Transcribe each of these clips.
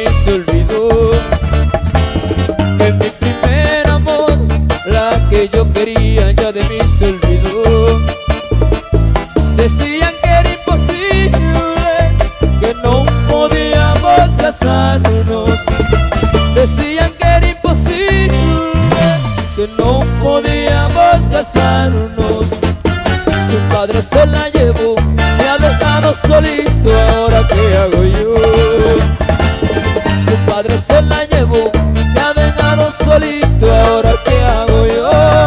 mí se olvidó. Que mi primer amor, la que yo quería, ya de mí se olvidó. Decían que era imposible, que no podíamos casarnos. Decían que era imposible, que no podíamos casarnos. Su padre se la llevó, me ha dejado solito, ahora qué hago yo. Su padre se la llevó, me ha dejado solito, ahora qué hago yo.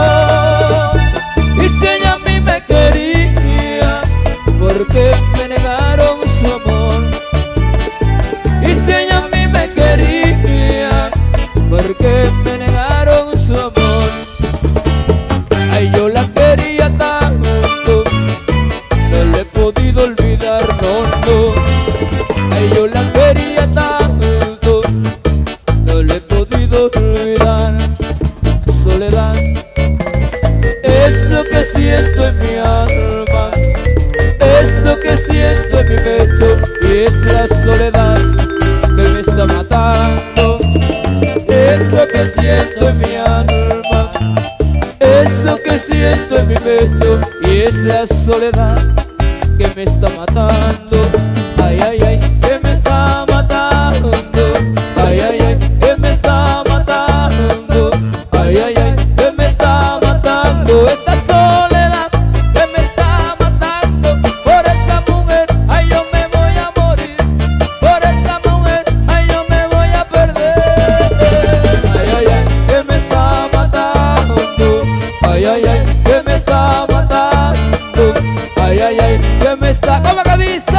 Y si ella a mí me quería, ¿por qué me negaron su amor? Y si ella a mí me quería, ¿por qué me negaron su amor? Ay, yo la quería tanto, no le he podido olvidar, no, no. Ay, yo la quería tanto, no le he podido olvidar. Soledad es lo que siento en mi alma, es lo que siento en mi pecho, y es la soledad que me está matando. Es lo que siento en mi alma, es lo que siento en mi pecho, y es la soledad que me está matando. Ay, ay, ay, que me está matando. Ay, ay, ay, que me está matando. Ay, ay, ay, que me está matando. Esta soledad que me está matando. Por esa mujer, ay, yo me voy a morir. Por esa mujer, ay, yo me voy a perder. Ay, ay, ay, que me está matando. Ay, ay, ay, que me está matando. Ay, ay, ay, que me está... ¿Cómo que dice?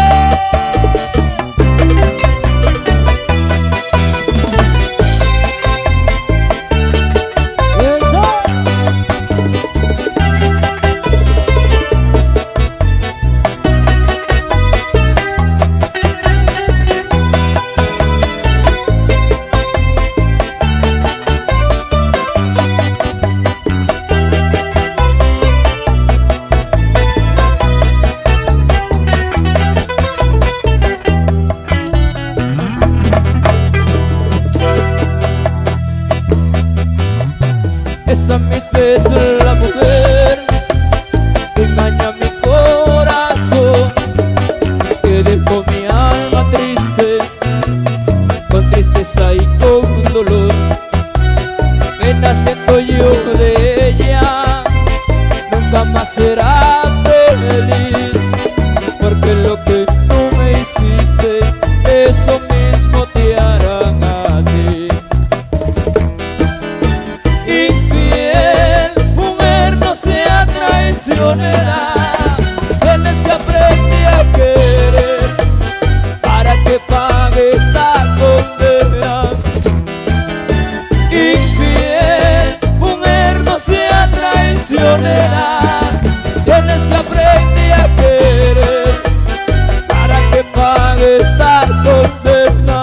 Esa misma es la mujer que engaña mi corazón, que dejó mi alma triste, con tristeza y con dolor. Pena siento yo de ella, nunca más será feliz, porque lo que tú me hiciste, eso mismo te harán a ti. Tienes que aprender a querer para que pague esta condena. Infiel, mujer, no sea traicionera. Tienes que aprender a querer para que pague esta condena.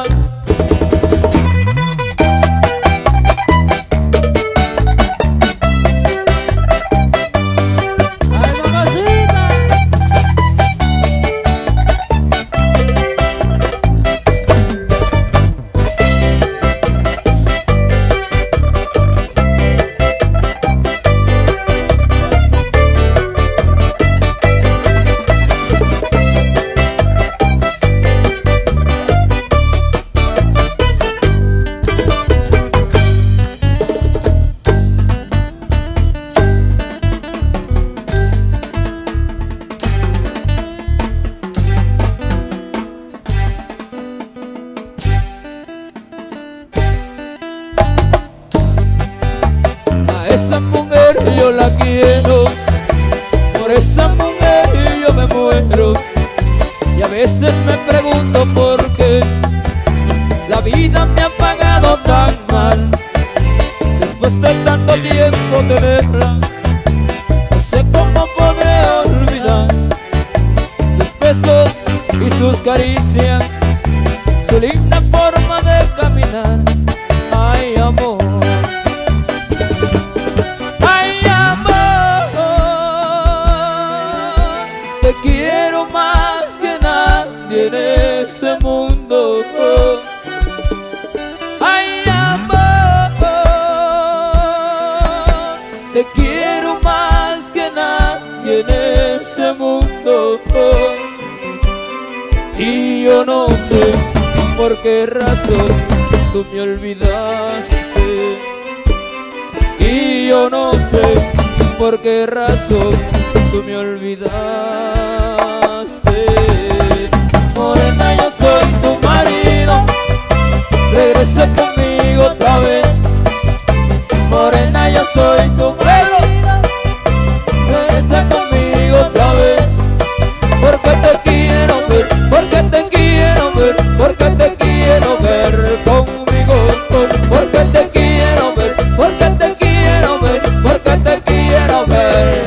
Esa mujer yo la quiero, por esa mujer yo me muero. Y a veces me pregunto por qué la vida me ha pagado tan mal. Después de tanto tiempo tenerla, no sé cómo podré olvidar sus besos y sus caricias, su linda forma de caminar. Ay, amor, te quiero más que nadie en ese mundo. yo no sé por qué razón tú me olvidaste. Y yo no sé por qué razón tú me olvidaste. Morena, yo soy tu marido, regresa conmigo otra vez. Morena, yo soy tu marido, regresa conmigo otra vez. Porque te quiero ver, porque te quiero ver, porque te quiero ver conmigo. Porque te quiero ver, porque te quiero ver, porque te quiero ver.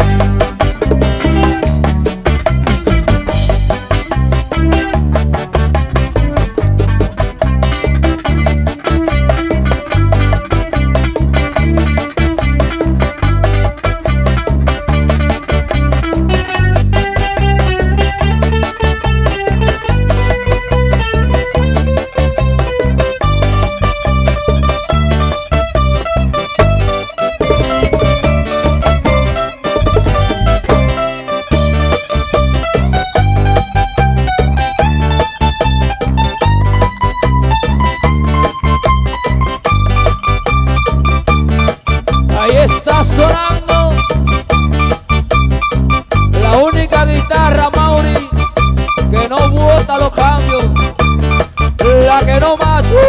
Está sonando la única guitarra, Mauri, que no bota los cambios, la que no machuca.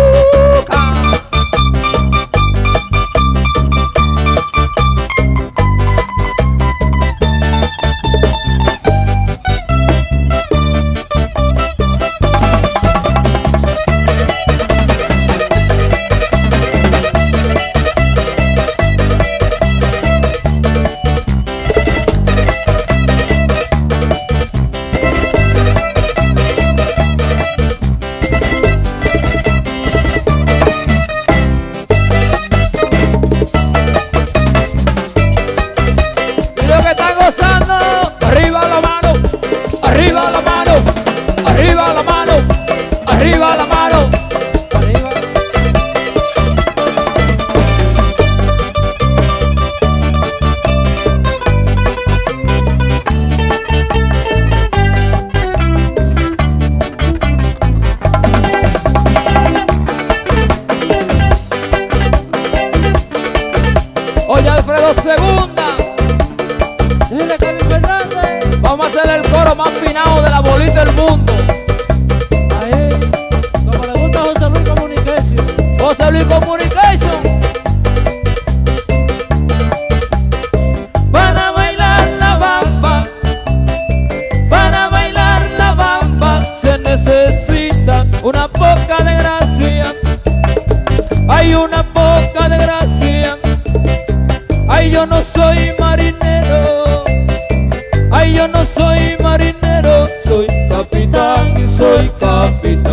Arriba la mano, arriba la mano, arriba la mano, arriba la mano, arriba. Oye, Alfredo Segunda, dile que mi Fernández. Vamos a hacer el coro más finado de la bolita del mundo. Ahí, como le gusta a José Luis Communication. José Luis Communication. Para bailar la bamba, para bailar la bamba, se necesita una poca de gracia. Hay una poca de gracia. Ay, yo no soy marinero. Ay, yo no soy marinero, soy capitán y soy capitán.